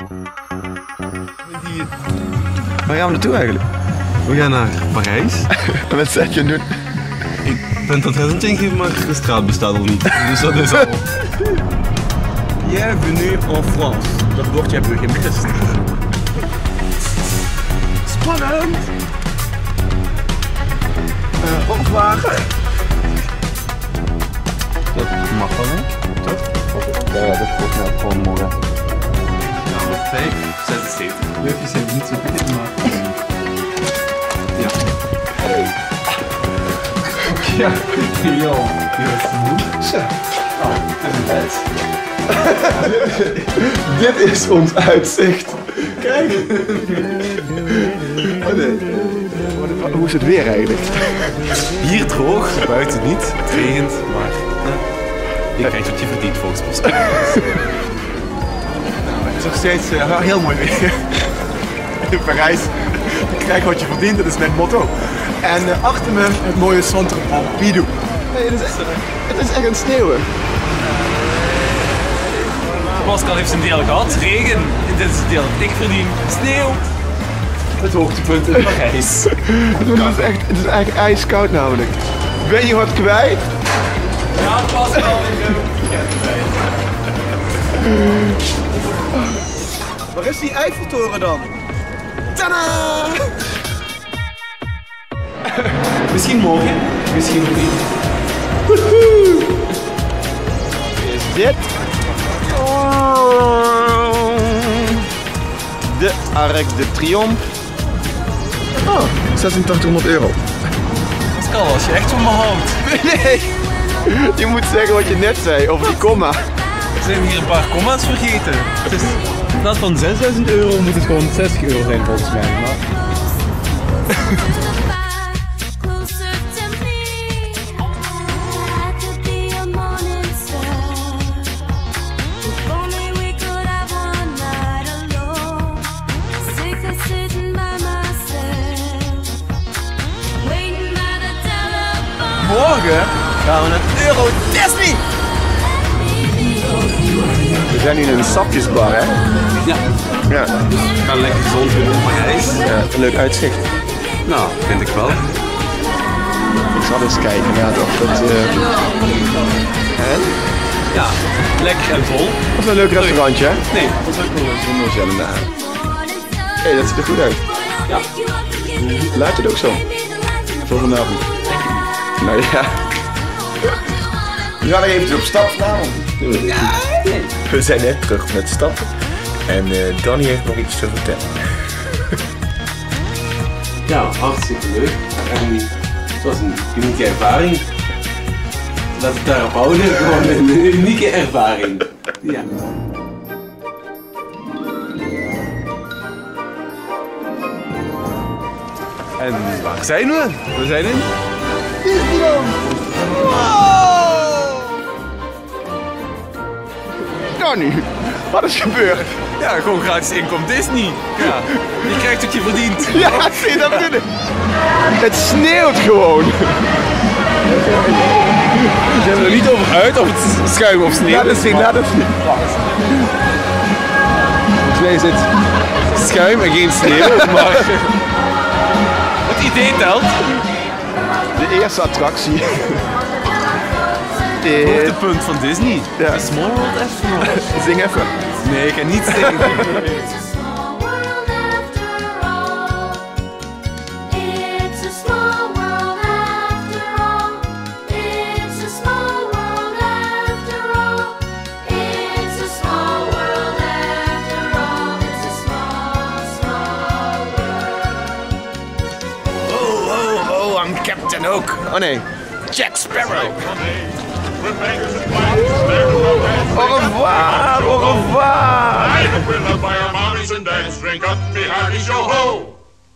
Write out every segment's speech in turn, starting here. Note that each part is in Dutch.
Waar gaan we naartoe eigenlijk? We gaan naar Parijs. En wat zeg je nu? Ik ben tot het ingeven, maar de straat bestaat al niet. Dus dat is al. Bienvenue en France. Dat woordje hebben we gemist. Spannend! Au revoir. Dat mag wel, hè? Toch? Ja, dat is volgens mij gewoon morgen. Ja, met 5, 76. Leukjes zijn niet zo goed, maar... Ja. Ja, ja. Zo. Oh, het is een bed. Dit is ons uitzicht. Kijk. Oh, nee. Hoe is het weer eigenlijk? Hier droog, buiten niet. Het regent, maar... Je krijgt wat je verdient volgens mij. Het is nog steeds heel mooi weer. In Parijs. Krijg wat je verdient, dat is mijn motto. En achter me het mooie Centre Pompidou. Nee, het is echt een sneeuwen. Pascal heeft zijn deel gehad, regen. Dit is het deel dat ik verdien. Sneeuw. Het hoogtepunt in Parijs. Het is eigenlijk ijskoud namelijk. Ben je wat kwijt? Ja, Pascal, ik ben kwijt. Waar is die Eiffeltoren dan? Tada! Misschien morgen, misschien nog niet. Is dit? De Arc de Triomphe. Oh, 8600 euro. Pascal, als je echt van me houdt. Nee, je moet zeggen wat je net zei over die komma. We zijn hier een paar comma's vergeten. Het is, in plaats van 6000 euro moet het gewoon 60 euro zijn volgens mij. Maar... Morgen gaan we naar Euro Disney! We zijn nu in een sapjesbar, hè? Ja, Ja, We gaan lekker gezond doen in Parijs. ja, een leuk uitzicht. Nou, vind ik wel. Ik zal eens kijken, ja toch. Dat, hè? ja, lekker en vol. Dat is een leuk restaurantje, hè? Nee, dat is ook wel eens. Zonnezellen aan. Hé, dat ziet er goed uit. Ja. Laat je het ook zo? Voor vanavond. Nou ja. We gaan nog eventjes op stap vanavond. We zijn net terug met stappen. En Danny heeft nog iets te vertellen. Ja, hartstikke leuk. En het was een unieke ervaring. Laat het daarop houden, gewoon een unieke ervaring. Ja. En waar zijn we? We zijn in... Danny, wat is gebeurd? Ja, gewoon gratis inkomt Disney. Ja, je krijgt wat je verdient. Ja, zie je dat binnen? Het sneeuwt gewoon. We zijn er niet over uit of het schuim of sneeuw Laat het is, zien, maar laat het zien. volgens mij is het schuim en geen sneeuw, maar het idee telt. De eerste attractie. Hoogtepunt van Disney. Ja. Small World After All. Zing even. Nee, ik ga niet zingen. Oh, I'm Captain Hook. Oh nee, Jack Sparrow. Au revoir, au revoir. We'll by our mommies and dads, drink up, be hearty, show ho!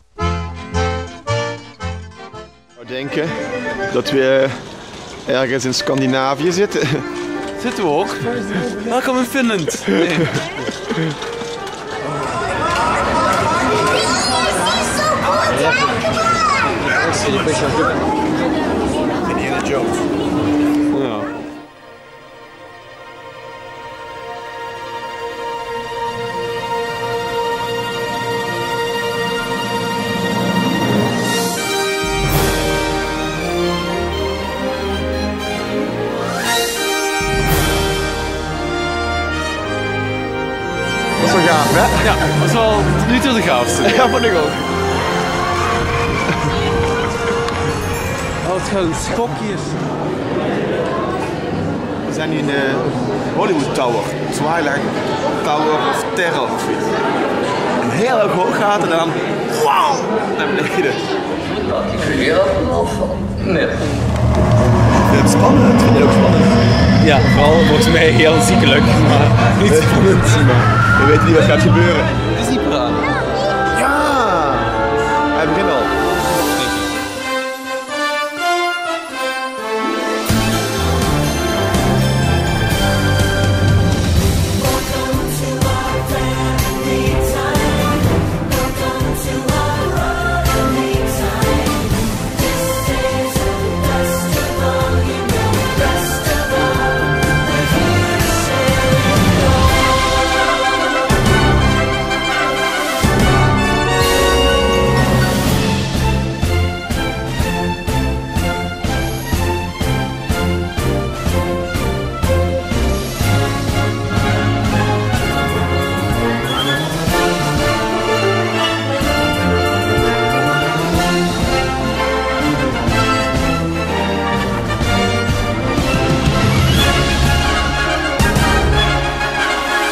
Ik zou denken dat we ergens in Scandinavië zitten. Zitten we ook? Welkom in Finland. Nee. Indiana Jones. Ja. gaaf, hè? Ja, dat is wel tot nu toe de gaafste. Ja, vond ik ook. Oh, het gaan schokjes. We zijn nu in de Hollywood Tower. Twilight Tower of Terror of iets. En heel erg hoog gaat en dan wow, naar beneden. Ik vind dat wel van. Nee. Vind je het spannend? Vind je het ook spannend? Ja, vooral volgens mij heel ziekelijk, maar niet spannend. Je weet niet wat gaat gebeuren. Het is niet praten. Ja! Hij begint al.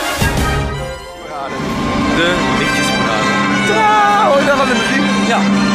De lichtjesparade. Ja, hoor je daar al de muziek? Ja.